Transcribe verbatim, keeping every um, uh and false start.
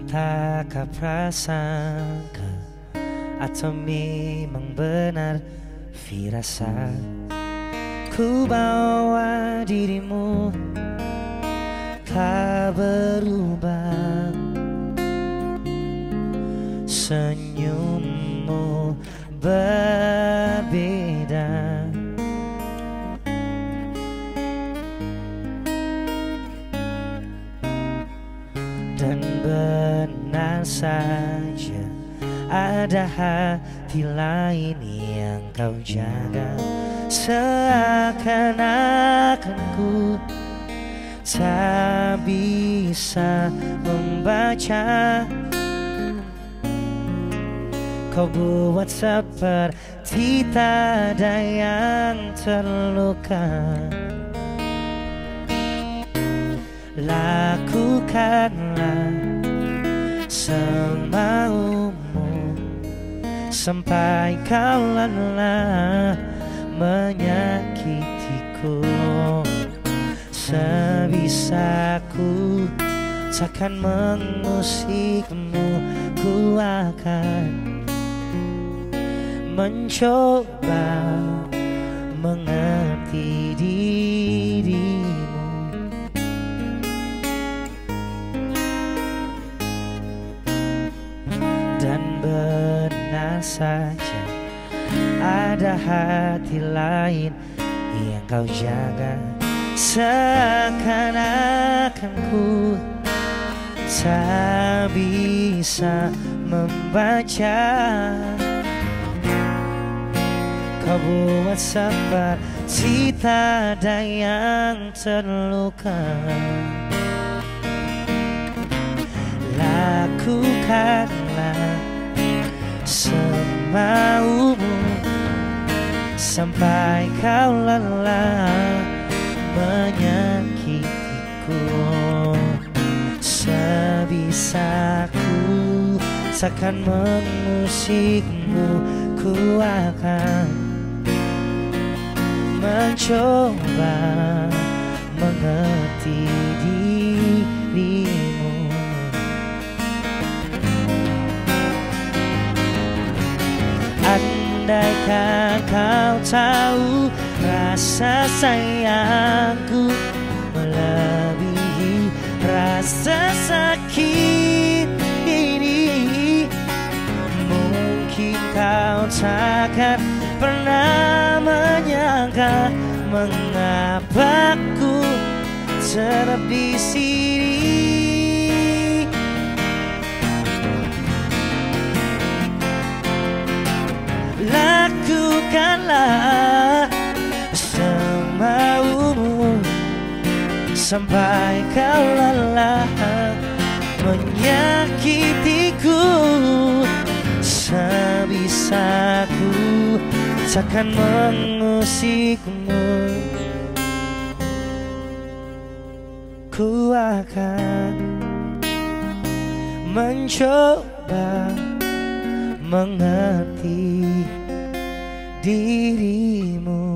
takkan prasangka atau memang benar firasat ku bawa dirimu tak berubah. Senyummu berbeda, dan benar saja ada hati lain yang kau jaga. Seakan-akan ku tak bisa membaca, kau buat seperti tak ada yang terluka. Lakukanlah semaumu sampai kau lelah menyakitiku. Sebisaku takkan mengusikmu, ku akan mencoba mengerti dirimu. Dan benar saja ada hati lain yang kau jaga. Seakan-akan ku tak bisa membaca, kau buat seperti tak ada yang terluka. Lakukanlah semaumu sampai kau lelah menyakitiku. Sebisaku takkan mengusikmu, ku akan mencoba mengerti dirimu. Andaikan kau tahu rasa sayangku melebihi rasa sakit ini, mungkin kau takkan pernah menyangka mengapa ku tetap di sini. Lakukanlah semaumu sampai kau lelah menyakitiku. Sebisaku takkan mengusikmu, ku akan mencoba mengerti dirimu.